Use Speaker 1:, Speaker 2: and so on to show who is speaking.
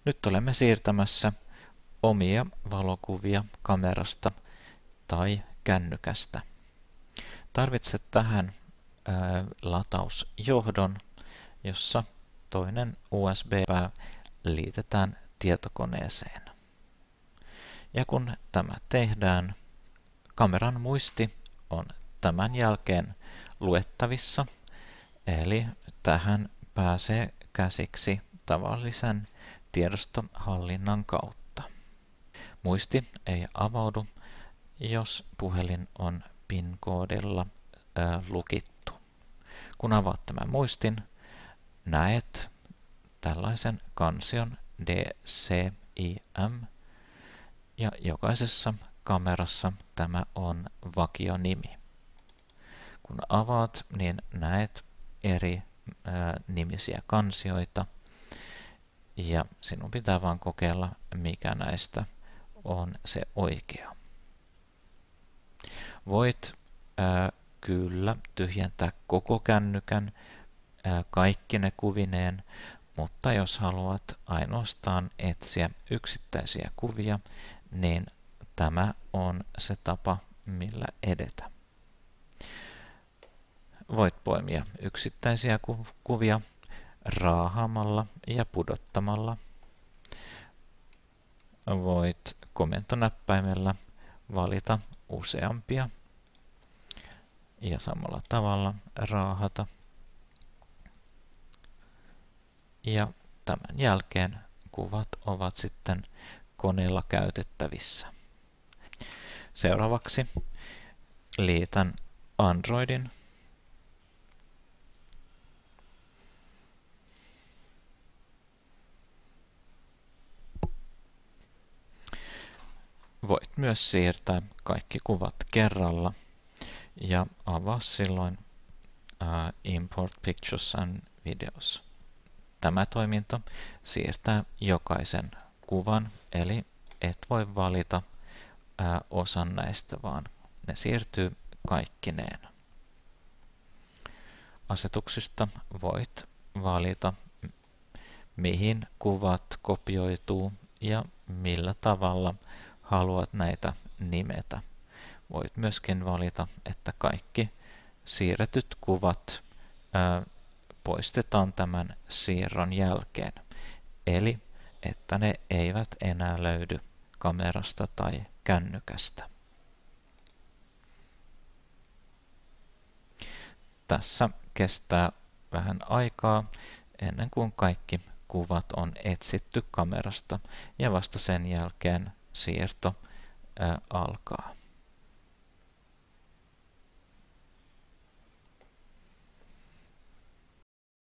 Speaker 1: Nyt olemme siirtämässä omia valokuvia kamerasta tai kännykästä. Tarvitset tähän latausjohdon, jossa toinen USB-pää liitetään tietokoneeseen. Ja kun tämä tehdään, kameran muisti on tämän jälkeen luettavissa, eli tähän pääsee käsiksi tavallisen tiedostohallinnan kautta. Muisti ei avaudu, jos puhelin on PIN-koodilla lukittu. Kun avaat tämän muistin, näet tällaisen kansion DCIM, ja jokaisessa kamerassa tämä on vakionimi. Kun avaat, niin näet eri nimisiä kansioita, ja sinun pitää vain kokeilla, mikä näistä on se oikea. Voit kyllä tyhjentää koko kännykän kaikkine kuvineen, mutta jos haluat ainoastaan etsiä yksittäisiä kuvia, niin tämä on se tapa, millä edetä. Voit poimia yksittäisiä kuvia raahaamalla ja pudottamalla. Voit komentonäppäimellä valita useampia ja samalla tavalla raahata. Ja tämän jälkeen kuvat ovat sitten koneella käytettävissä. Seuraavaksi liitän Androidin. Voit myös siirtää kaikki kuvat kerralla ja avaa silloin Import Pictures and Videos. Tämä toiminto siirtää jokaisen kuvan, eli et voi valita osan näistä, vaan ne siirtyy kaikkineen. Asetuksista voit valita, mihin kuvat kopioituu ja millä tavalla haluat näitä nimetä. Voit myöskin valita, että kaikki siirretyt kuvat poistetaan tämän siirron jälkeen, eli että ne eivät enää löydy kamerasta tai kännykästä. Tässä kestää vähän aikaa ennen kuin kaikki kuvat on etsitty kamerasta, ja vasta sen jälkeen siirto alkaa.